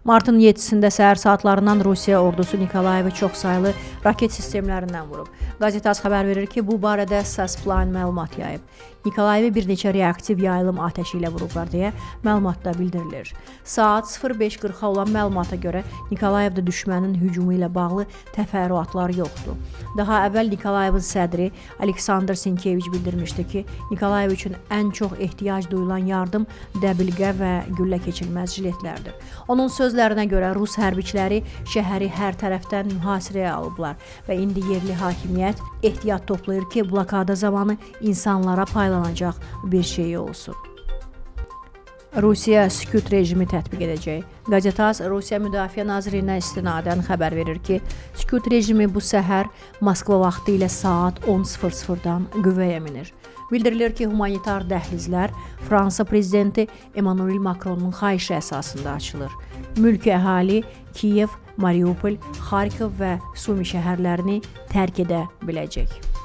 Martın 7-sində səhər saatlarından Rusiya ordusu Nikolayevi çoxsaylı raket sistemlərindən vurub. Qazet.az xəbər verir ki, bu barədə Sasplan məlumat yayıb. Nikolayevi bir neçə reaktiv yayılım atəşi ilə vurublar deyə məlumatda bildirilir. Saat 05:40-a olan məlumata görə Nikolayevdə düşmənin hücumu ilə bağlı təfərrüatlar yoxdur. Daha əvvəl Nikolayevin sədri Aleksandr Sinkeviç bildirmişdi ki, Nikolayev üçün ən çox ehtiyac duyulan yardım dəbilqə və güllə keçirməz jiletlərdir. Onun sözlərinə görə Rus hərbiçiləri şəhəri hər tərəfdən mühasirəyə alıblar və indi yerli hakimiyyət ehtiyat toplayır ki, blokada zamanı insanlara paylanacaq bir şey olsun. Rusiya sükut rejimi tətbiq edəcək. Qazet.az Rusiya Müdafiə Nazirliyinə istinadən xəbər verir ki, sükut rejimi bu səhər Moskva vaxtı ilə saat 10:00-dan qüvvəyə minir. Bildirilir ki, humanitar dəhlizlər Fransa prezidenti Emmanuel Macronun xahişi əsasında açılır. Mülki əhali Kiyev, Mariupol, Xarkov və Sumi şəhərlərini tərk edə biləcək.